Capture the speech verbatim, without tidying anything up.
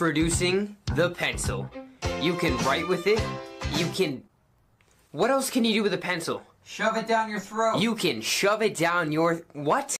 Introducing the pencil. You can write with it. You can... What else can you do with a pencil? Shove it down your throat. You can shove it down your... What?